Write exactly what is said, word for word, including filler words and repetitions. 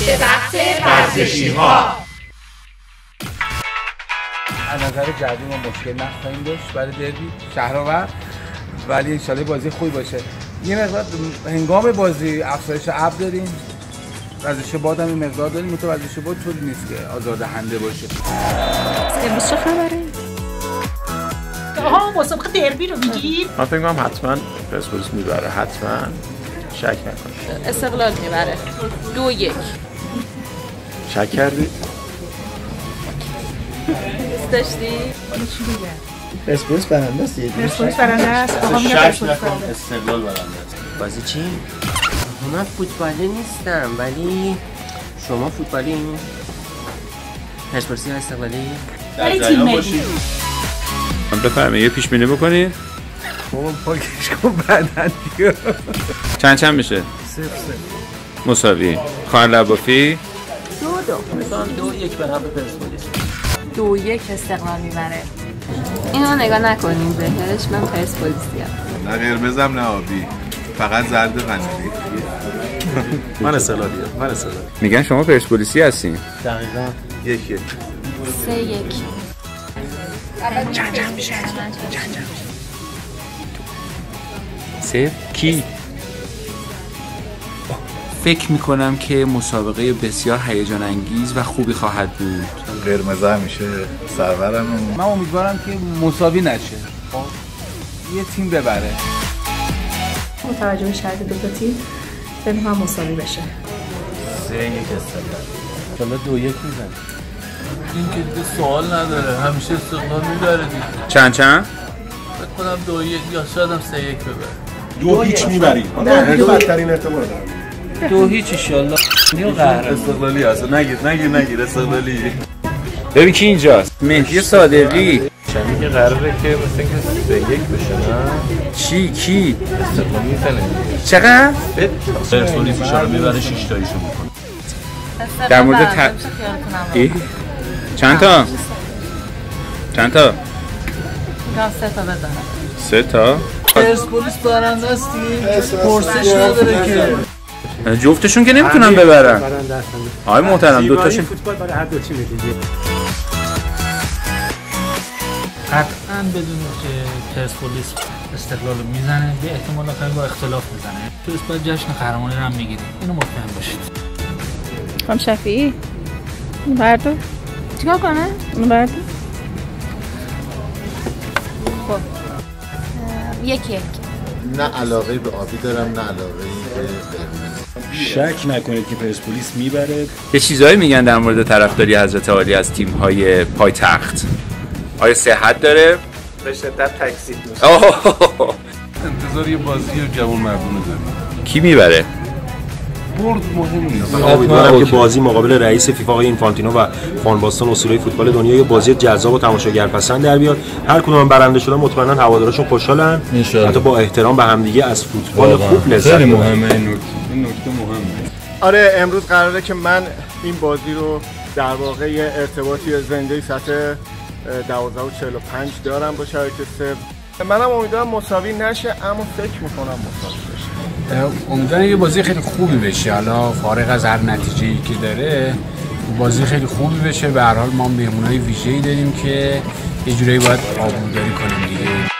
وقت ورزشی ها. از نظر جدی ما مشکل نخواهیم داشت برای دربی شهرآور، ولی انشالله بازی خوبی باشه. یه مقدار هنگام بازی افزایش ابر داریم، ورزش باد هم این مقدار داریم، تو ورزش باد طوری نیست که آزاردهنده باشه. امروز چه خبره؟ آها مسابقه دربی رو میگید؟ من فکر کنم حتما پرسپولیس میبره، حتما شک نکن. استقلال میبره دو یک. شک کردی؟ دوست داشتی؟ پرسپولیس برنده است. پرسپولیس برنده است. آقا میگه پرسپولیس برنده. استقلال برنده است. بازی چی؟ من فوتبالی نیستم، ولی شما فوتبالی؟ پرسپولیس یا استقلالی؟ ولی تیم ملی. من بفرمایید یه پیش بینی بکنید. بابا پاکش کن بدن دیگه. چند چند میشه؟ صفر صفر. مساوی. خواهر لبافی؟ دو دو. مثلا دو یک به نفع پرسپولیس. دو یک استقلال میبره. اینو نگاه نکنیم بهش، من پرسپولیسی ام. نه قرمزم نه آبی، فقط زرد قندی. من استقلالیم. من استقلال. میگن شما پرسپولیسی هستین. دقیقاً. یک یک. سه یک. چند چند میشه؟ سه کی؟ فکر میکنم که مسابقه بسیار هیجان انگیز و خوبی خواهد بود. قرمزه همیشه سرورم. من امیدوارم که مساوی نشه، خب یه تیم ببره. متوجه به شرط دو تا تیم فکر کنم مساوی بشه. سه یک استقلال. حالا دو یک میزنه. این که دیگه سوال نداره، همیشه استقلال میبره دیگه. چند چند؟ فکر کنم دو یک یا شاید هم سه یک ببره. دو هیچ میبریم. نه بدترین احتمال داره. دو هیچ ان شاء الله. نیو قهرمان. استقلالی هست. نگیر نگیر نگیر استقلالی. ببین کی اینجاست؟ مهدی صادقی. چند که قراره که مثلا که سه یک بشه نه؟ چی کی؟ استقلال میزنه. چقدر؟ پرسپولیس ان شاء الله میبره شش تایشو میکنه. در مورد ت... ای؟ چند تا؟ چند تا؟ میگم سه تا بزنم. سه تا؟ پرسپولیس برنده است دیگه. پرسش نداره که. جفتشون که نمیتونن ببرن. آقای محترم دو تاشون فوتبال برای هر دو تیم دیگه. قطعاً بدون که پرسپولیس استقلال میزنه، به احتمال کمی با اختلاف میزنه. تو اسپات جشن قهرمانی رو هم میگیریم. اینو مطمئن باشید. خانم شفیعی اینو بردار. چیکار کنه؟ اینو بردار. خب یک یک. نه علاقه به آبی دارم، نه علاقه به قرمز. شک نکنید که پرسپولیس میبره. یه چیزایی میگن در مورد طرفداری حضرت عالی از تیم‌های پایتخت. آیا صحت داره؟ به شدت تکذیب میشه. انتظار یه بازی جوان مردونه داریم. کی میبره؟ برد مهم نیست. امیدوارم که بازی مقابل رئیس فیفا آقای اینفانتینو و فان باستون اصولای فوتبال دنیا یه بازی جذاب و تماشاگرپسند در بیاد. هر کدوم برنده شدن مطمئنا هوادارشون خوشحالن. حتی با احترام به همدیگه از فوتبال خوب لذت خیلی ببرن. مهمه این نکته. این نکته مهمه. آره امروز قراره که من این بازی رو در واقع یه ارتباطی زنده سطح دوازده و چهل و پنج دارم با شرکت سه. منم امیدوارم مساوی نشه، اما فکر میکنم مساوی بشه. امیدوارم یه بازی خیلی خوبی بشه، حالا فارغ از هر نتیجه‌ای که داره بازی خیلی خوبی بشه. به هر حال ما مهمونای ویژه‌ای داریم که یه جورایی باید آبروداری کنیم دیگه.